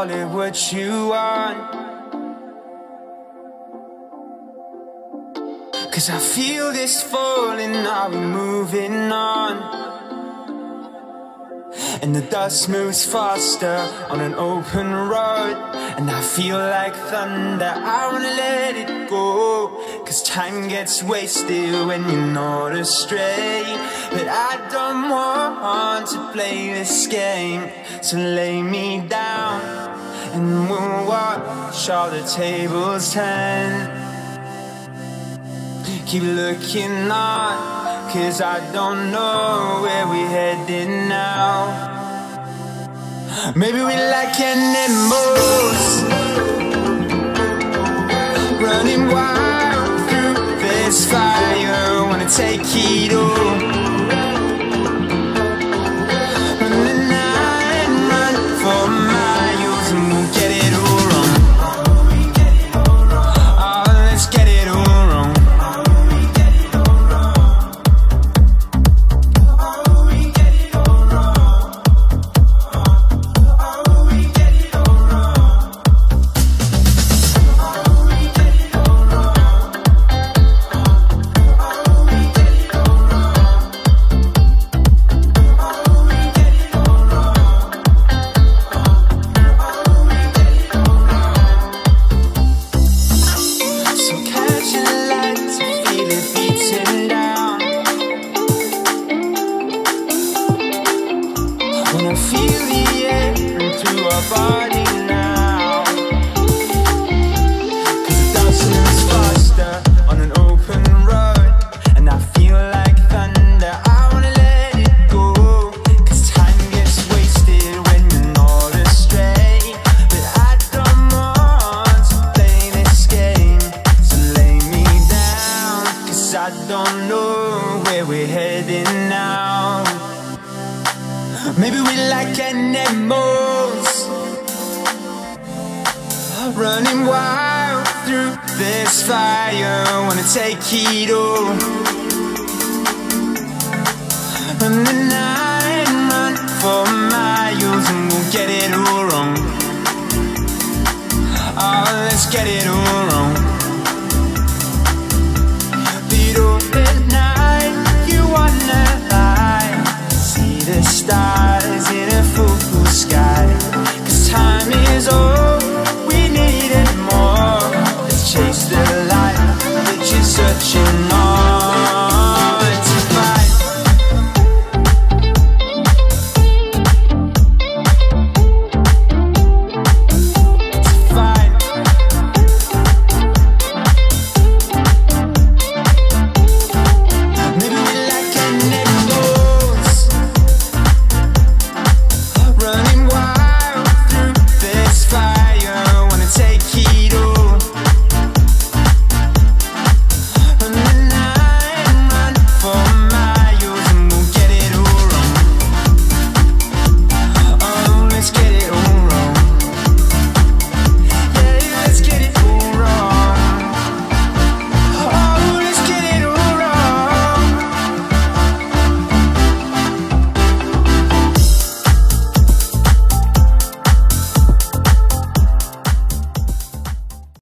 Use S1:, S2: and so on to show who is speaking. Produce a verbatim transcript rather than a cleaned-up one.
S1: call it what you want. 'Cause I feel this falling, are we moving on? And the dust moves faster on an open road, and I feel like thunder, I wanna let it go. 'Cause time gets wasted when you're not astray. But I don't want to play this game, so lay me down and we'll watch all the tables turn. Keep looking on, 'cause I don't know where we're heading now. Maybe we like animals, running wild through this fire. Wanna take it all, run the night and run for miles, and we'll get it all wrong. Oh, let's get it all wrong. Wanna feel the air run through our body now. 'Cause the dust moves faster on an open road, and I feel like thunder, I wanna let it go. 'Cause time gets wasted when you're not astray. But I don't want to play this game, so lay me down, 'cause I don't know where we're heading now. Maybe we like animals, running wild through this fire. Wanna take it all, run the night and run for miles, and we'll get it all wrong. Oh, let's get it all